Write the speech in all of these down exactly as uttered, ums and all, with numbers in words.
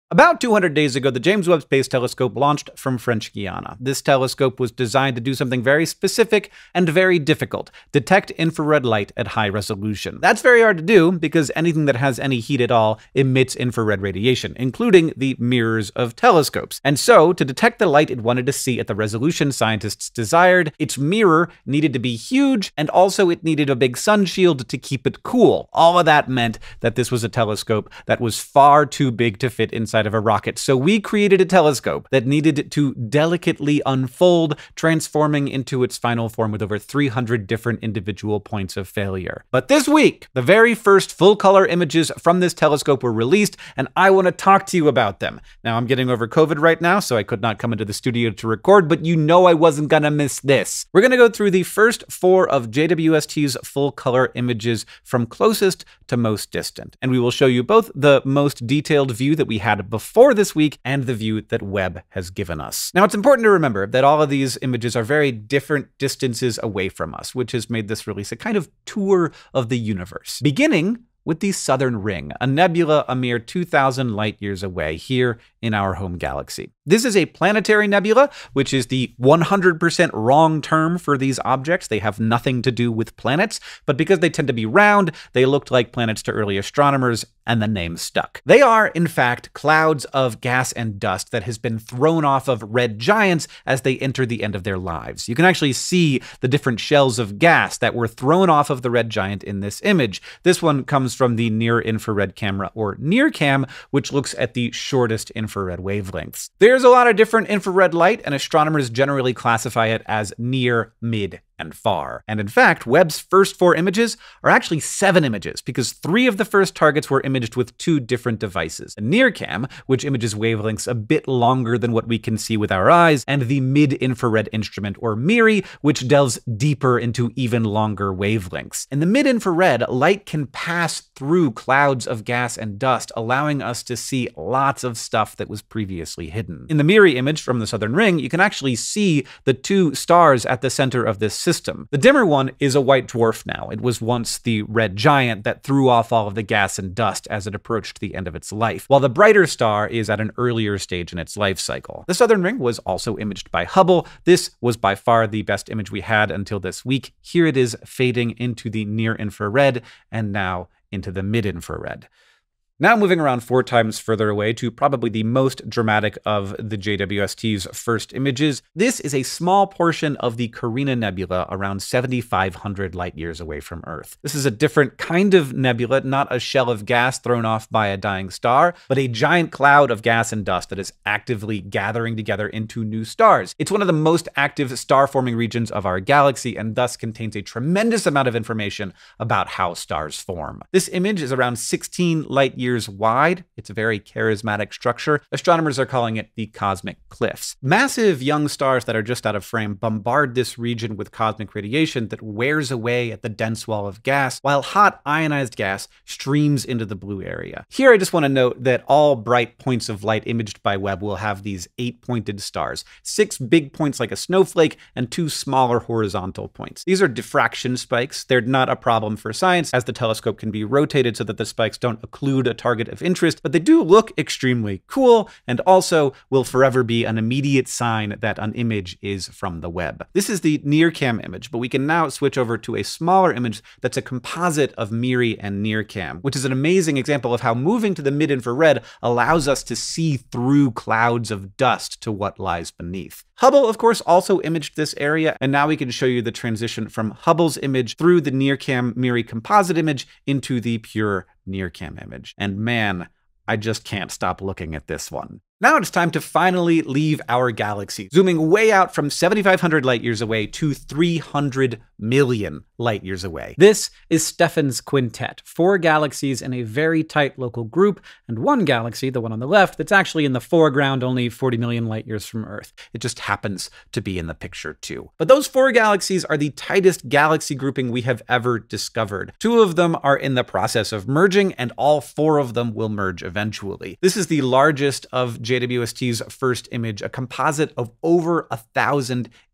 About two hundred days ago, the James Webb Space Telescope launched from French Guiana. This telescope was designed to do something very specific and very difficult: detect infrared light at high resolution. That's very hard to do because anything that has any heat at all emits infrared radiation, including the mirrors of telescopes. And so, to detect the light it wanted to see at the resolution scientists desired, its mirror needed to be huge, and also it needed a big sun shield to keep it cool. All of that meant that this was a telescope that was far too big to fit inside of a rocket. So we created a telescope that needed to delicately unfold, transforming into its final form with over three hundred different individual points of failure. But this week, the very first full-color images from this telescope were released, and I want to talk to you about them. Now, I'm getting over COVID right now, so I could not come into the studio to record, but you know I wasn't gonna miss this. We're gonna go through the first four of J W S T's full-color images from closest to most distant, and we will show you both the most detailed view that we had before this week and the view that Webb has given us. Now, it's important to remember that all of these images are very different distances away from us, which has made this release a kind of tour of the universe. Beginning with the Southern Ring, a nebula a mere two thousand light years away here in our home galaxy. This is a planetary nebula, which is the one hundred percent wrong term for these objects. They have nothing to do with planets, but because they tend to be round, they looked like planets to early astronomers, and the name stuck. They are, in fact, clouds of gas and dust that has been thrown off of red giants as they enter the end of their lives. You can actually see the different shells of gas that were thrown off of the red giant in this image. This one comes from the near-infrared camera, or NIRCam, which looks at the shortest infrared wavelengths. There's a lot of different infrared light, and astronomers generally classify it as near, mid, and far. And in fact, Webb's first four images are actually seven images, because three of the first targets were imaged with two different devices: a NIRCam, which images wavelengths a bit longer than what we can see with our eyes, and the mid-infrared instrument, or MIRI, which delves deeper into even longer wavelengths. In the mid-infrared, light can pass through clouds of gas and dust, allowing us to see lots of stuff that was previously hidden. In the MIRI image from the Southern Ring, you can actually see the two stars at the center of this system. The dimmer one is a white dwarf now. It was once the red giant that threw off all of the gas and dust as it approached the end of its life, while the brighter star is at an earlier stage in its life cycle. The Southern Ring was also imaged by Hubble. This was by far the best image we had until this week. Here it is fading into the near-infrared and now into the mid-infrared. Now moving around four times further away to probably the most dramatic of the J W S T's first images. This is a small portion of the Carina Nebula around seventy-five hundred light years away from Earth. This is a different kind of nebula, not a shell of gas thrown off by a dying star, but a giant cloud of gas and dust that is actively gathering together into new stars. It's one of the most active star-forming regions of our galaxy, and thus contains a tremendous amount of information about how stars form. This image is around sixteen light years Years wide. It's a very charismatic structure. Astronomers are calling it the cosmic cliffs. Massive young stars that are just out of frame bombard this region with cosmic radiation that wears away at the dense wall of gas, while hot ionized gas streams into the blue area. Here I just want to note that all bright points of light imaged by Webb will have these eight-pointed stars, six big points like a snowflake and two smaller horizontal points. These are diffraction spikes. They're not a problem for science, as the telescope can be rotated so that the spikes don't occlude a target of interest, but they do look extremely cool, and also will forever be an immediate sign that an image is from the Webb. This is the NIRCam image, but we can now switch over to a smaller image that's a composite of MIRI and NIRCam, which is an amazing example of how moving to the mid-infrared allows us to see through clouds of dust to what lies beneath. Hubble, of course, also imaged this area, and now we can show you the transition from Hubble's image through the NIRCam MIRI composite image into the pure NIRCam image. And man, I just can't stop looking at this one. Now it's time to finally leave our galaxy, zooming way out from seventy-five hundred light years away to three hundred million light years away. This is Stefans Quintet, four galaxies in a very tight local group, and one galaxy, the one on the left, that's actually in the foreground only forty million light years from Earth. It just happens to be in the picture too. But those four galaxies are the tightest galaxy grouping we have ever discovered. Two of them are in the process of merging, and all four of them will merge eventually. This is the largest of J W S T's first image, a composite of over a thousand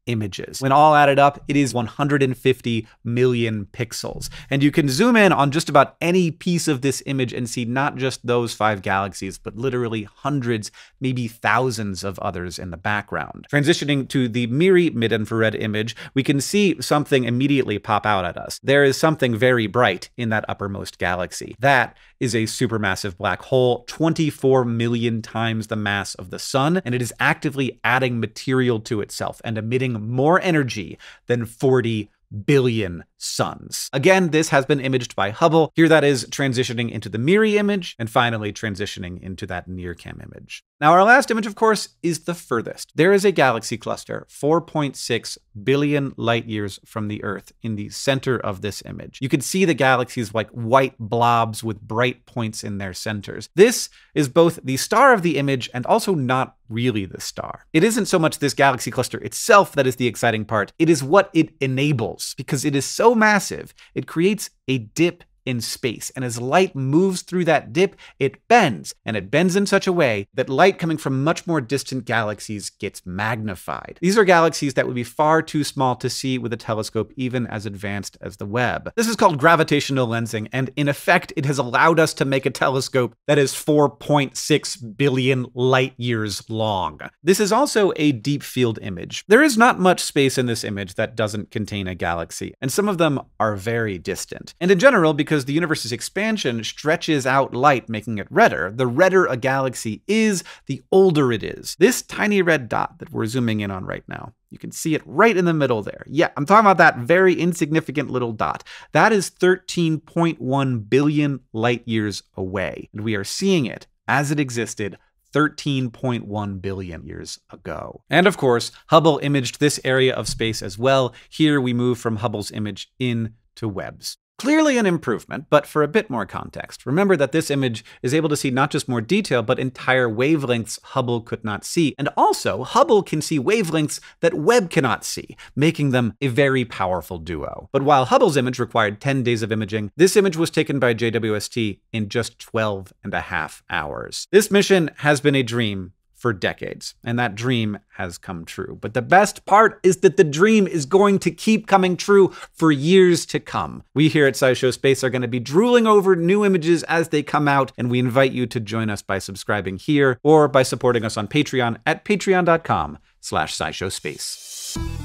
images. When all added up, it is one hundred fifty million pixels. And you can zoom in on just about any piece of this image and see not just those five galaxies, but literally hundreds, maybe thousands of others in the background. Transitioning to the MIRI mid-infrared image, we can see something immediately pop out at us. There is something very bright in that uppermost galaxy. That is a supermassive black hole, twenty-four million times the mass of the sun, and it is actively adding material to itself and emitting more energy than forty billion suns. Again, this has been imaged by Hubble. Here that is transitioning into the MIRI image, and finally transitioning into that NIRCam image. Now, our last image, of course, is the furthest. There is a galaxy cluster four point six billion light years from the Earth in the center of this image. You can see the galaxies like white blobs with bright points in their centers. This is both the star of the image and also not really the star. It isn't so much this galaxy cluster itself that is the exciting part. It is what it enables, because it is so massive, it creates a dip in space. And as light moves through that dip, it bends. And it bends in such a way that light coming from much more distant galaxies gets magnified. These are galaxies that would be far too small to see with a telescope even as advanced as the Webb. This is called gravitational lensing, and in effect, it has allowed us to make a telescope that is four point six billion light years long. This is also a deep field image. There is not much space in this image that doesn't contain a galaxy, and some of them are very distant. And in general, because Because the universe's expansion stretches out light, making it redder, the redder a galaxy is, the older it is. This tiny red dot that we're zooming in on right now, you can see it right in the middle there. Yeah, I'm talking about that very insignificant little dot. That is thirteen point one billion light years away, and we are seeing it as it existed thirteen point one billion years ago. And of course, Hubble imaged this area of space as well. Here we move from Hubble's image in to Webb's. Clearly an improvement, but for a bit more context. Remember that this image is able to see not just more detail, but entire wavelengths Hubble could not see. And also, Hubble can see wavelengths that Webb cannot see, making them a very powerful duo. But while Hubble's image required ten days of imaging, this image was taken by J W S T in just twelve and a half hours. This mission has been a dream for decades, and that dream has come true. But the best part is that the dream is going to keep coming true for years to come. We here at SciShow Space are going to be drooling over new images as they come out, and we invite you to join us by subscribing here or by supporting us on Patreon at patreon dot com slash SciShow Space.